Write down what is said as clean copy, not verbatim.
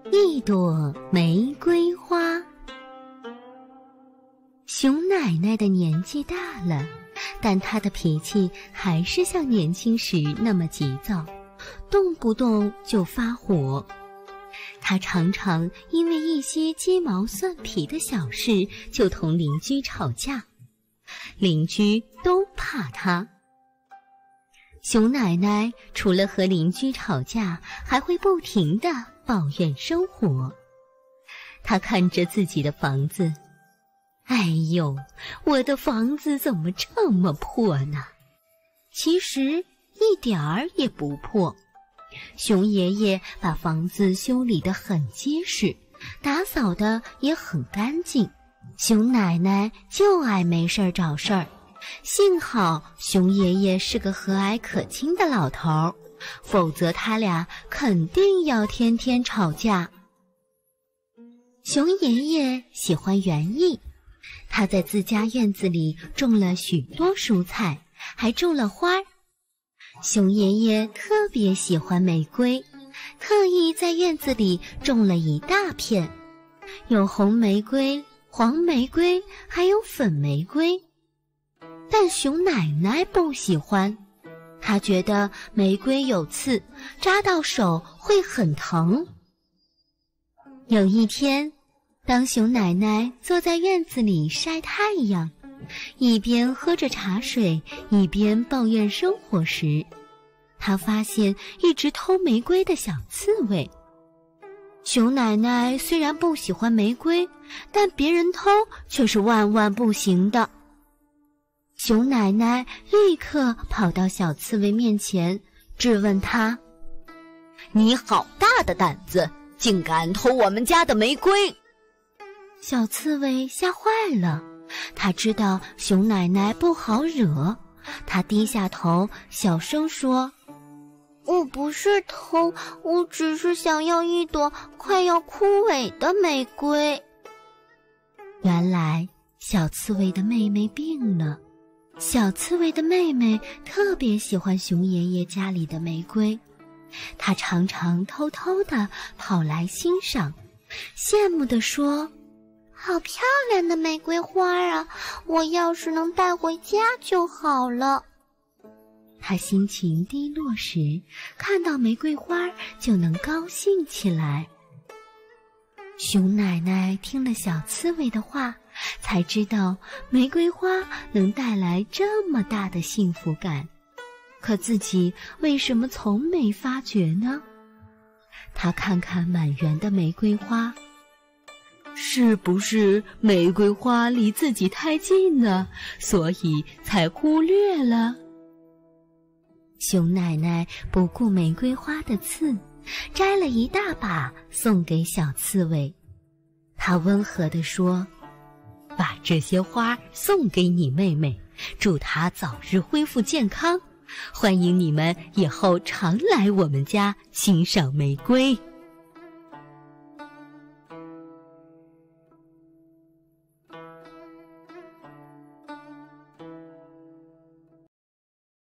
一朵玫瑰花。熊奶奶的年纪大了，但她的脾气还是像年轻时那么急躁，动不动就发火。她常常因为一些鸡毛蒜皮的小事就同邻居吵架，邻居都怕她。熊奶奶除了和邻居吵架，还会不停地抱怨生活。她看着自己的房子，哎呦，我的房子怎么这么破呢？其实一点儿也不破。熊爷爷把房子修理得很结实，打扫得也很干净。熊奶奶就爱没事儿找事儿。幸好熊爷爷是个和蔼可亲的老头儿，否则他俩肯定要天天吵架。熊爷爷喜欢园艺，他在自家院子里种了许多蔬菜，还种了花。熊爷爷特别喜欢玫瑰，特意在院子里种了一大片，有红玫瑰、黄玫瑰，还有粉玫瑰。但熊奶奶不喜欢，她觉得玫瑰有刺，扎到手会很疼。有一天，当熊奶奶坐在院子里晒太阳，一边喝着茶水，一边抱怨生活时，她发现一直偷玫瑰的小刺猬。熊奶奶虽然不喜欢玫瑰，但别人偷却是万万不行的。熊奶奶立刻跑到小刺猬面前，质问他：“ 你好大的胆子，竟敢偷我们家的玫瑰！” 小刺猬吓坏了，他知道熊奶奶不好惹，他低下头，小声说：“ 我不是偷，我只是想要一朵快要枯萎的玫瑰。” 原来小刺猬的妹妹病了。小刺猬的妹妹特别喜欢熊爷爷家里的玫瑰，她常常偷偷地跑来欣赏，羡慕地说：“ 好漂亮的玫瑰花啊，我要是能带回家就好了。” 她心情低落时，看到玫瑰花就能高兴起来。熊奶奶听了小刺猬的话，才知道玫瑰花能带来这么大的幸福感，可自己为什么从没发觉呢？她看看满园的玫瑰花，是不是玫瑰花离自己太近了，所以才忽略了？熊奶奶不顾玫瑰花的刺，摘了一大把送给小刺猬。她温和地说：“把这些花送给你妹妹，祝她早日恢复健康。欢迎你们以后常来我们家欣赏玫瑰。”